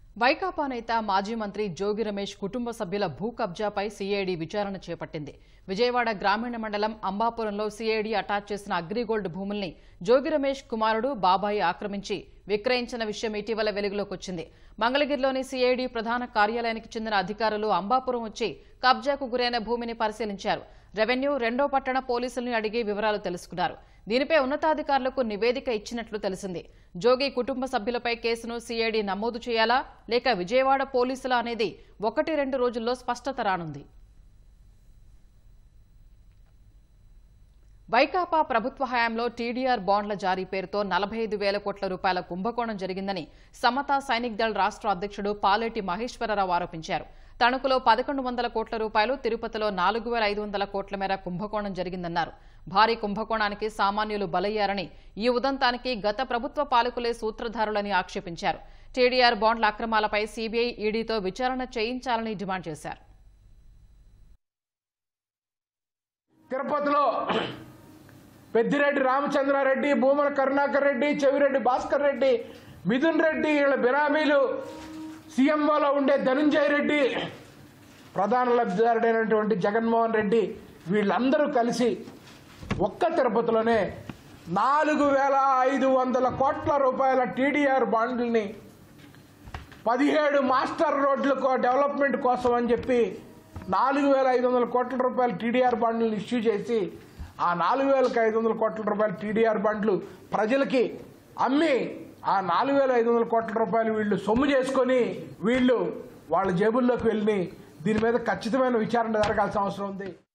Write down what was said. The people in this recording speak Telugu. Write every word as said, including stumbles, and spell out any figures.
వైకాపా నేత మాజీ మంత్రి జోగి రమేష్ కుటుంబ సభ్యుల భూ కబ్జాపై సీఐడీ విచారణ చేపట్టింది. విజయవాడ గ్రామీణ మండలం అంబాపురంలో సీఐడీ అటాచ్ చేసిన అగ్రిగోల్డ్ భూముల్ని జోగి రమేష్ కుమారుడు బాబాయి ఆక్రమించి విక్రయించిన విషయం ఇటీవల వెలుగులోకి వచ్చింది. మంగళగిరిలోని సీఐడీ ప్రధాన కార్యాలయానికి చెందిన అధికారులు అంబాపురం వచ్చి కబ్జాకు గురైన భూమిని పరిశీలించారు. రెవెన్యూ రెండో పట్టణ పోలీసుల్ని అడిగి వివరాలు తెలుసుకున్నారు. దీనిపై ఉన్నతాధికారులకు నివేదిక ఇచ్చినట్లు తెలిసింది. జోగి కుటుంబ సభ్యులపై కేసును సీఐడీ నమోదు చేయాలా లేక విజయవాడ పోలీసుల అనేది ఒకటి రెండు రోజుల్లో స్పష్టత రానుంది. వైకాపా ప్రభుత్వ హయాంలో టీడీఆర్ బాండ్ల జారీ పేరుతో నలభై ఐదు వేల కోట్ల రూపాయల కుంభకోణం జరిగిందని సమతా సైనిక్ దళ్ రాష్ట్ర అధ్యక్షుడు పాలేటి మహేశ్వరరావు ఆరోపించారు. తణుకులో పదకొండు వందల కోట్ల రూపాయలు, తిరుపతిలో నాలుగు వేల ఐదు వందల కోట్ల మేర కుంభకోణం జరిగిందన్నారు. భారీ కుంభకోణానికి సామాన్యులు బలయ్యారని, ఈ ఉదంతానికి గత ప్రభుత్వ పాలకులే సూత్రధారులని ఆక్షేపించారు. టీడీఆర్ బాండ్ల అక్రమాలపై సీబీఐ, ఈడీతో విచారణ చేయించాలని డిమాండ్ చేశారు. తిరుపతిలో పెద్దిరెడ్డి రామచంద్రారెడ్డి, భూమన కరుణాకర్ రెడ్డి, చెవిరెడ్డి భాస్కర్ రెడ్డి, మిథున్ రెడ్డి, వీళ్ళ బిరామీలు, సీఎంఓలో ఉండే ధనుంజయ రెడ్డి, ప్రధాన లబ్ధిదారుడైనటువంటి జగన్మోహన్ రెడ్డి, వీళ్ళందరూ కలిసి ఒక్క తిరుపతిలోనే నాలుగు వేల ఐదు వందల కోట్ల రూపాయల టీడీఆర్ బాండ్లని పదిహేడు మాస్టర్ రోడ్లకు డెవలప్మెంట్ కోసం అని చెప్పి నాలుగు వేల ఐదు వందల కోట్ల రూపాయల టీడీఆర్ బాండ్లను ఇష్యూ చేసి ఆ నాలుగు వేలకు ఐదు వందల కోట్ల రూపాయల టీడీఆర్ బాండ్లు ప్రజలకి అమ్మి ఆ నాలుగు వేల ఐదు వందల కోట్ల రూపాయలు వీళ్ళు సొమ్ము చేసుకొని వీళ్ళు వాళ్ళ జేబుల్లోకి వెళ్ళి దీని మీద ఖచ్చితమైన విచారణ జరగాల్సిన అవసరం ఉంది.